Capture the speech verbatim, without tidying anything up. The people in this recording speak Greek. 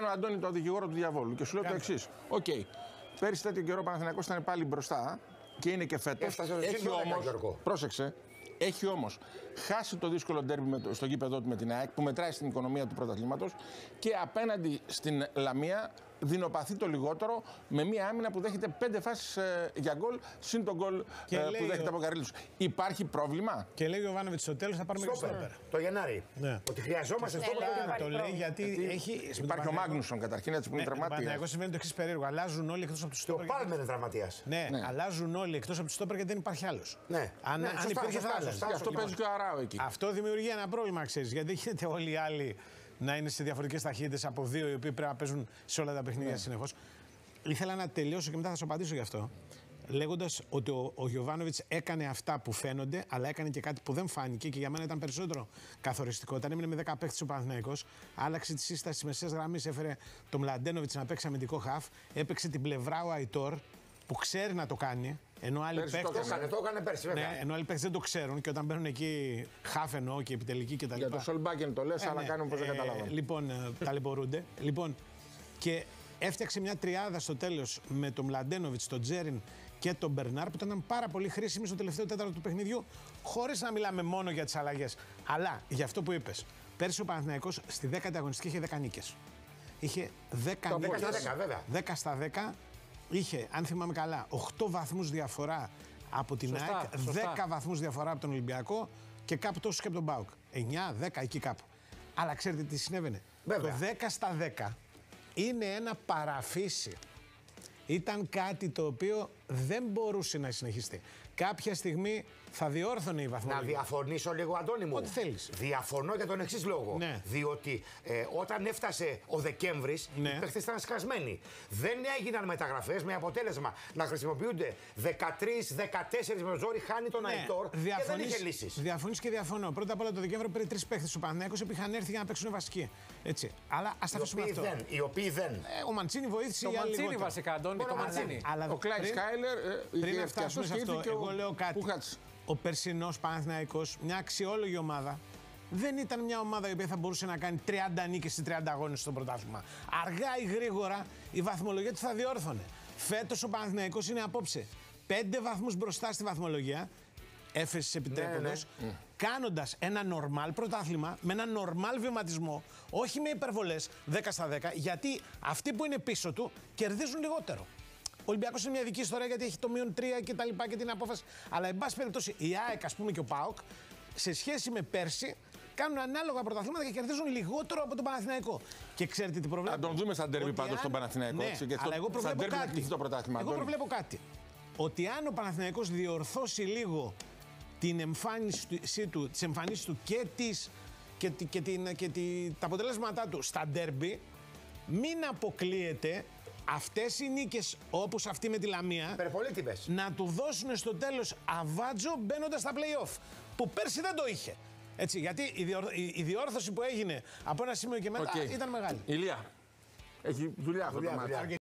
κάνω, Αντώνη, το δικηγόρο του διαβόλου και σου λέω το εξής. Οκ. Okay. Πέρυσι τέτοιο καιρό ο Παναθηναϊκός ήταν πάλι μπροστά και είναι και φέτος. Έχει όμως. Πρόσεξε. Έχει όμως χάσει το δύσκολο ντέρμπι στο γήπεδό του με την ΑΕΚ που μετράει στην οικονομία του πρωταθλήματος και απέναντι στην Λαμία δεινοπαθεί το λιγότερο με μια άμυνα που δέχεται πέντε φάσεις ε, για γκολ συν τον γκολ ε, που δέχεται ο... από Καρίλους. Υπάρχει πρόβλημα. Και λέει ο Γιωβάνοβιτς στο τέλος θα πάρουμε και στόπερ. Το Γενάρη. Ναι. Ότι χρειαζόμαστε στόπερ. Το λέει γιατί, γιατί έχει. Υπάρχει ο Μάγνουσον καταρχήν έτσι που είναι τραυματίας. Παναθηναϊκός συμβαίνει το εξής περίεργο. Αλλάζουν όλοι εκτός από του στόπερ. Ο Πάλμερ είναι τραυματίας. Ναι, αλλάζουν όλοι εκτός από του στόπερ γιατί δεν υπάρχει άλλος. Αν υπήρχε θα άλλαζε. Αυτό παίζει και ο Αράο εκεί. Αυτό δημιουργεί ένα πρόβλημα, ξέρεις, γιατί δεν γίνεται όλοι οι άλλοι να είναι σε διαφορετικές ταχύτητες από δύο οι οποίοι πρέπει να παίζουν σε όλα τα παιχνίδια ναι. συνεχώς. Ήθελα να τελειώσω και μετά θα σου απαντήσω γι' αυτό. Λέγοντας ότι ο, ο Γιωβάνοβιτς έκανε αυτά που φαίνονται, αλλά έκανε και κάτι που δεν φάνηκε και για μένα ήταν περισσότερο καθοριστικό. Όταν έμεινε με δέκα παίχτες ο Παναθηναϊκός, άλλαξε τη σύσταση της μεσαίας γραμμής, έφερε τον Μλαντένοβιτς να παίξει αμυντικό χαφ, έπαιξε την πλευρά ο Αϊτόρ που ξέρει να το κάνει. Ενώ άλλοι παίκτες. Το έκανε, το έκανε πέρσι, βέβαια. Ναι, ενώ άλλοι παίκτες δεν το ξέρουν και όταν μπαίνουν εκεί χαφ εννοώ και επιτελική κτλ. Για το Σολμπάκεν το λες, ε, αλλά ναι, κάνουν πως δεν καταλαβαίνουν. Λοιπόν, ταλαιπωρούνται. Λοιπόν, και έφτιαξε μια τριάδα στο τέλος με τον Μλαντένοβιτς, τον Τζέριν και τον Μπερνάρ που ήταν πάρα πολύ χρήσιμοι στο τελευταίο τέταρτο του παιχνιδιού, χωρίς να μιλάμε μόνο για τις αλλαγές. Αλλά για αυτό που είπες, πέρσι ο Παναθηναϊκός στη δέκατη αγωνιστική είχε δέκα νίκες. Είχε δέκα νίκες. δέκα στα δέκα. Είχε, αν θυμάμαι καλά, οκτώ βαθμούς διαφορά από την σωστά, ΑΕΚ, σωστά. δέκα βαθμούς διαφορά από τον Ολυμπιακό και κάπου τόσο και από τον ΠΑΟΚ. εννιά δέκα εκεί κάπου. Αλλά ξέρετε τι συνέβαινε. Βέβαια. Το δέκα στα δέκα είναι ένα παραφύσι. Ήταν κάτι το οποίο δεν μπορούσε να συνεχιστεί. Κάποια στιγμή θα διόρθωνε η βαθμολογία. Να διαφωνήσω λίγο, Αντώνη μου. Ό,τι θέλεις. Διαφωνώ για τον εξής λόγο. Ναι. Διότι ε, όταν έφτασε ο Δεκέμβρης, ναι. οι παίχτες ήταν σκασμένοι. Δεν έγιναν μεταγραφές με αποτέλεσμα να χρησιμοποιούνται δεκατρείς δεκατέσσερις με ζόρι, χάνει τον ναι. Αϊτόρ και δεν είχε λύσεις. Διαφωνείς και διαφωνώ. Πρώτα απ' όλα το Δεκέμβριο πήρε τρεις παίχτες ο Παναθηναϊκός που είχαν έρθει για να παίξουν βασικοί. Έτσι. Αλλά ας τα αφήσουμε αυτό. Δεν, οι οποίοι δεν. Ε, ο Μαντσίνη βοήθησε. Το Μαντσίνη βασικά, Αντώνη. Το Μαντσίνη. Ο Κλάιν Σκάιλερ. Πριν να φτάσουμε σε αυτό, εγώ λέω κάτι. Ο περσινός Παναθηναϊκός, μια αξιόλογη ομάδα, δεν ήταν μια ομάδα η οποία θα μπορούσε να κάνει τριάντα νίκες σε τριάντα αγώνες στο πρωτάθλημα. Αργά ή γρήγορα η βαθμολογία του θα διόρθωνε. Φέτος ο Παναθηναϊκός είναι απόψε πέντε βαθμούς μπροστά στη βαθμολογία, έφεσης επιτρέποντος, ναι, ναι. κάνοντας ένα νορμάλ πρωτάθλημα, με ένα νορμάλ βηματισμό, όχι με υπερβολές δέκα στα δέκα, γιατί αυτοί που είναι πίσω του κερδίζουν λιγότερο. Ο Ολυμπιακός είναι μια ειδική ιστορία γιατί έχει το μείον τρία και τα λοιπά και την απόφαση. Αλλά εν πάση περιπτώσει η ΑΕΚ, ας πούμε, και ο ΠΑΟΚ σε σχέση με πέρσι κάνουν ανάλογα πρωταθλήματα και κερδίζουν λιγότερο από τον Παναθηναϊκό. Και ξέρετε τι προβλέπω. Θα τον δούμε στα ντέρμπι πάντως τον Παναθηναϊκό. Ναι, έτσι, και αλλά εγώ προβλέπω κάτι. Το πρωτάθλημα, εγώ προβλέπω κάτι. Ότι αν ο Παναθηναϊκός διορθώσει λίγο την εμφάνιση του, τις εμφανίσεις του και, τις, και, και, και, την, και τη, τα αποτελέσματά του στα ντέρμπι, μην αποκλείεται αυτές οι νίκες όπως αυτή με τη Λαμία να του δώσουν στο τέλος αβάτζο μπαίνοντας στα play-off που πέρσι δεν το είχε. Έτσι, γιατί η, διορ, η, η διόρθωση που έγινε από ένα σημείο και μετά okay. ήταν μεγάλη. Ηλία, έχει δουλειά αυτό το μάτι.